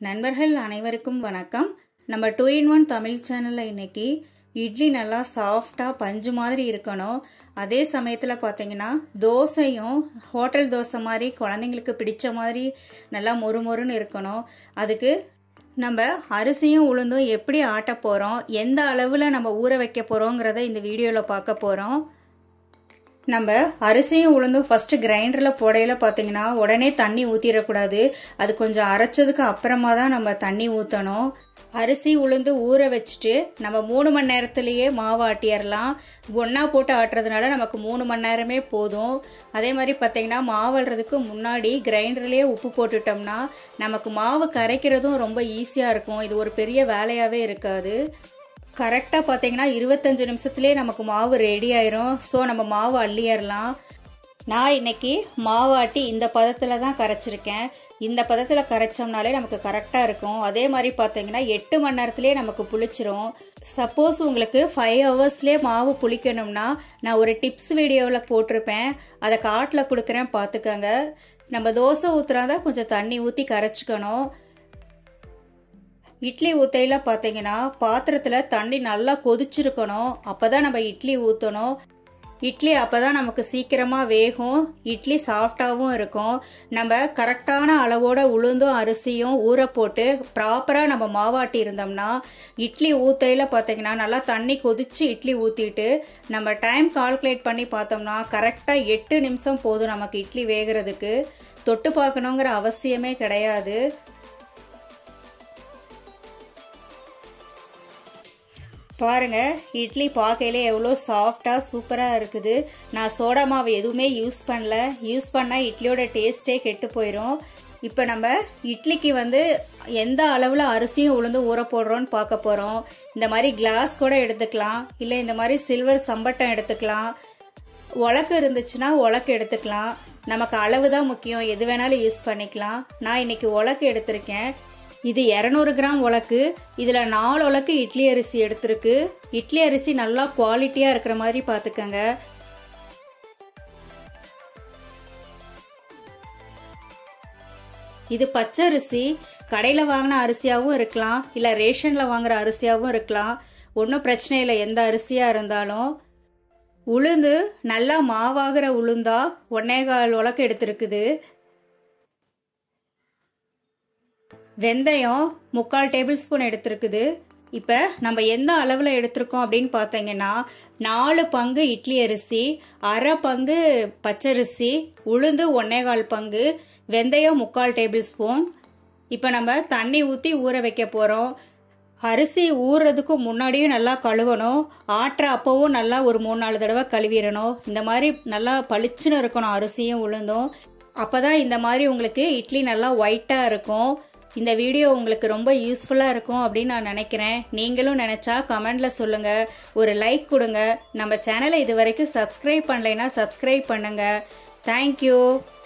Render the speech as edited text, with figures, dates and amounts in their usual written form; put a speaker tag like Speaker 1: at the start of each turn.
Speaker 1: நண்பர்கள் அனைவருக்கும் வணக்கம். நம்ம 2-in-1 தமிழ் சேனலில் இன்னைக்கு இட்லி நல்லா சாஃப்டாக பஞ்சு மாதிரி இருக்கணும். அதே சமயத்தில் பார்த்தீங்கன்னா தோசையும் ஹோட்டல் தோசை மாதிரி குழந்தைங்களுக்கு பிடிச்ச மாதிரி நல்லா மொறுமொறுன்னு இருக்கணும். அதுக்கு நம்ம அரிசியும் உளுந்தும் எப்படி ஆட்ட போகிறோம், எந்த அளவில் நம்ம ஊற வைக்க போகிறோங்கிறத இந்த வீடியோவில் பார்க்க போகிறோம். நம்ம அரிசியும் உளுந்தும் ஃபஸ்ட்டு கிரைண்டரில் போடையில் பார்த்தீங்கன்னா உடனே தண்ணி ஊற்றிடக்கூடாது. அது கொஞ்சம் அரைச்சதுக்கு அப்புறமா தான் நம்ம தண்ணி ஊற்றணும். அரிசி உளுந்து ஊற வச்சுட்டு நம்ம 3 மணி நேரத்துலேயே மாவு ஆட்டிடலாம். ஒன்றா போட்டு ஆட்டுறதுனால நமக்கு 3 மணி நேரமே போதும். அதே மாதிரி பார்த்திங்கன்னா மாவுறதுக்கு முன்னாடி கிரைண்டர்லேயே உப்பு போட்டுட்டோம்னா நமக்கு மாவு கரைக்கிறதும் ரொம்ப ஈஸியாக இருக்கும். இது ஒரு பெரிய வேலையாகவே இருக்காது. கரெக்டாக பார்த்தீங்கன்னா 25 நிமிஷத்துலேயே நமக்கு மாவு ரெடி ஆயிரும். ஸோ நம்ம மாவு அள்ளிடலாம். நான் இன்னைக்கு மாவாட்டி இந்த பதத்தில் தான் கரைச்சிருக்கேன். இந்த பதத்தில் கரைச்சோம்னாலே நமக்கு கரெக்டாக இருக்கும். அதே மாதிரி பார்த்தீங்கன்னா 8 மணி நேரத்துலேயே நமக்கு புளிச்சிரும். சப்போஸ் உங்களுக்கு 5 ஹவர்ஸ்லேயே மாவு புளிக்கணும்னா நான் ஒரு டிப்ஸ் வீடியோவில் போட்டிருப்பேன், அதை காட்டில் கொடுக்குறேன், பார்த்துக்கோங்க. நம்ம தோசை ஊற்றுறாந்தா கொஞ்சம் தண்ணி ஊற்றி கரைச்சிக்கணும். இட்லி ஊற்றையில் பார்த்தீங்கன்னா பாத்திரத்தில் தண்ணி நல்லா கொதிச்சிருக்கணும். அப்போ தான் நம்ம இட்லி ஊற்றணும். இட்லி அப்போ தான் நமக்கு சீக்கிரமாக வேகும், இட்லி சாஃப்டாகவும் இருக்கும். நம்ம கரெக்டான அளவோட உளுந்தும் அரிசியும் ஊற போட்டு ப்ராப்பராக நம்ம மாவாட்டி இருந்தோம்னா இட்லி ஊற்றையில் பார்த்தீங்கன்னா நல்லா தண்ணி கொதித்து இட்லி ஊற்றிட்டு நம்ம டைம் கால்குலேட் பண்ணி பார்த்தோம்னா கரெக்டாக 8 நிமிஷம் போதும் நமக்கு இட்லி வேகிறதுக்கு. தொட்டு பார்க்கணுங்கிற அவசியமே கிடையாது. பாருங்கள், இட்லி பார்க்கையிலே எவ்வளோ சாஃப்டாக சூப்பராக இருக்குது. நான் சோடா மாவு எதுவுமே யூஸ் பண்ணல. யூஸ் பண்ணால் இட்லியோட டேஸ்ட்டே கெட்டு போயிடும். இப்போ நம்ம இட்லிக்கு எந்த அளவில் அரிசியும் உளுந்து ஊற போடுறோன்னு பார்க்க போகிறோம். இந்த மாதிரி கிளாஸ் கூட எடுத்துக்கலாம், இல்லை இந்த மாதிரி சில்வர் சம்பட்டம் எடுத்துக்கலாம். உலக்கு இருந்துச்சுன்னா உலக்கு எடுத்துக்கலாம். நமக்கு அளவு தான் முக்கியம், எது வேணாலும் யூஸ் பண்ணிக்கலாம். நான் இன்றைக்கி உலக்கு எடுத்திருக்கேன். இது 200 கிராம் உலக்கு. இதில் 4 உலக்கு இட்லி அரிசி எடுத்துருக்கு. இட்லி அரிசி நல்லா குவாலிட்டியாக இருக்கிற மாதிரி பார்த்துக்கங்க. இது பச்சை அரிசி. கடையில் வாங்கின அரிசியாகவும் இருக்கலாம், இல்லை ரேஷனில் வாங்குகிற அரிசியாகவும் இருக்கலாம். ஒன்றும் பிரச்சனை இல்லை, எந்த அரிசியாக இருந்தாலும். உளுந்து நல்லா மாவாகிற உளுந்தா 1.25 உலக்கு எடுத்துருக்குது. வெந்தயம் 3/4 டேபிள் ஸ்பூன் எடுத்துருக்குது. இப்போ நம்ம எந்த அளவில் எடுத்திருக்கோம் அப்படின்னு பார்த்தீங்கன்னா 4 பங்கு இட்லி அரிசி, அரை பங்கு பச்சரிசி, உளுந்து 1.25 பங்கு, வெந்தயம் 3/4 டேபிள் ஸ்பூன். இப்போ நம்ம தண்ணி ஊற்றி ஊற வைக்க போகிறோம். அரிசி ஊறுறதுக்கு முன்னாடியும் நல்லா கழுவணும். ஆட்டுற அப்பவும் நல்லா ஒரு 3-4 தடவை கழுவிடணும். இந்த மாதிரி நல்லா பளிச்சுன்னு இருக்கணும் அரிசியும் உளுந்தும். அப்போ தான் இந்த மாதிரி உங்களுக்கு இட்லி நல்லா ஒயிட்டாக இருக்கும். இந்த வீடியோ உங்களுக்கு ரொம்ப யூஸ்ஃபுல்லாக இருக்கும் அப்படின்னு நான் நினைக்கிறேன். நீங்களும் நினச்சா கமெண்டில் சொல்லுங்கள், ஒரு லைக் கொடுங்க. நம்ம சேனலை இது வரைக்கும் சப்ஸ்கிரைப் பண்ணலைன்னா சப்ஸ்கிரைப் பண்ணுங்கள். தேங்க்யூ.